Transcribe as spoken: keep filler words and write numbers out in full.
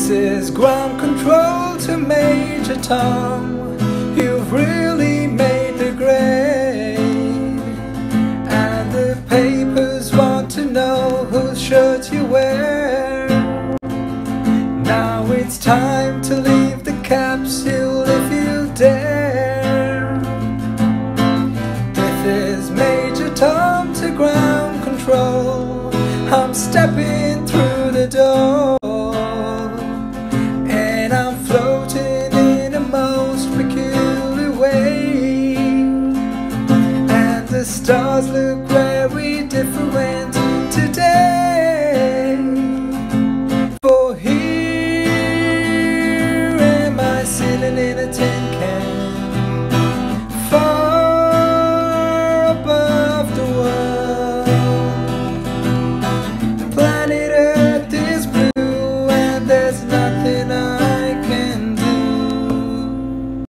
This is ground control to Major Tom. You've really made the grade, and the papers want to know whose shirt you wear. Now it's time to leave the capsule if you dare. This is Major Tom to ground control. I'm stepping through the door, and I'm floating in a most peculiar way, and the stars look very different today. For here